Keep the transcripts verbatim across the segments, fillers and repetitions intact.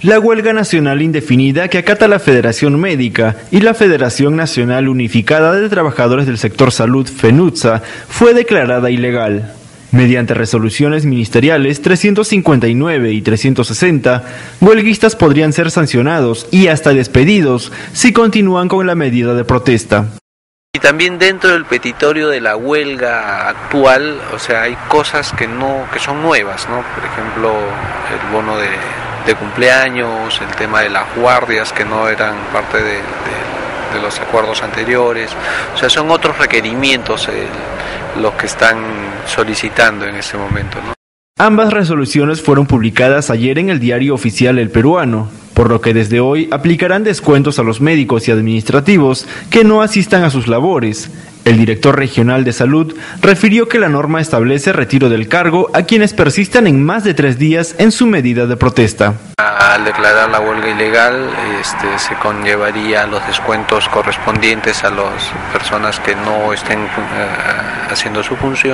La huelga nacional indefinida que acata la Federación Médica y la Federación Nacional Unificada de Trabajadores del Sector Salud, FENUTSA, fue declarada ilegal. Mediante resoluciones ministeriales trescientos cincuenta y nueve y trescientos sesenta, huelguistas podrían ser sancionados y hasta despedidos si continúan con la medida de protesta. Y también dentro del petitorio de la huelga actual, o sea, hay cosas que no, que son nuevas, ¿no? Por ejemplo, el bono de, de cumpleaños, el tema de las guardias que no eran parte de, de, de los acuerdos anteriores, o sea, son otros requerimientos eh, los que están solicitando en este momento, ¿no? Ambas resoluciones fueron publicadas ayer en el diario oficial El Peruano, por lo que desde hoy aplicarán descuentos a los médicos y administrativos que no asistan a sus labores. El director regional de salud refirió que la norma establece retiro del cargo a quienes persistan en más de tres días en su medida de protesta. Al declarar la huelga ilegal, este, se conllevaría los descuentos correspondientes a las personas que no estén uh, haciendo su función,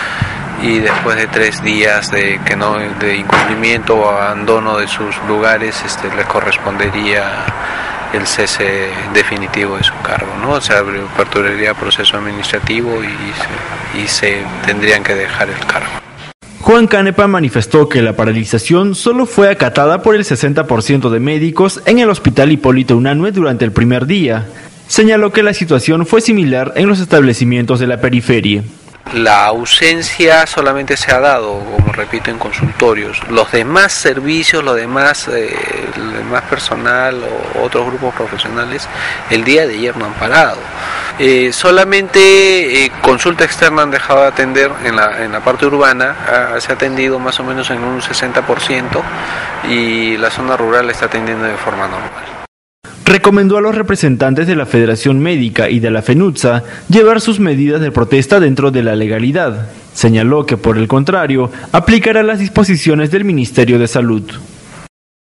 y después de tres días de que no de incumplimiento o abandono de sus lugares, este, les correspondería el cese definitivo de su cargo, ¿no? O sea, aperturaría proceso administrativo y se, y se tendrían que dejar el cargo. Juan Canepa manifestó que la paralización solo fue acatada por el sesenta por ciento de médicos en el Hospital Hipólito Unanue durante el primer día. Señaló que la situación fue similar en los establecimientos de la periferia. La ausencia solamente se ha dado, como repito, en consultorios. Los demás servicios, los demás, eh, el demás personal o otros grupos profesionales, el día de ayer no han parado. Eh, solamente eh, consulta externa han dejado de atender en la, en la parte urbana, ah, se ha atendido más o menos en un sesenta por ciento y la zona rural está atendiendo de forma normal. Recomendó a los representantes de la Federación Médica y de la FENUTSA llevar sus medidas de protesta dentro de la legalidad. Señaló que, por el contrario, aplicará las disposiciones del Ministerio de Salud.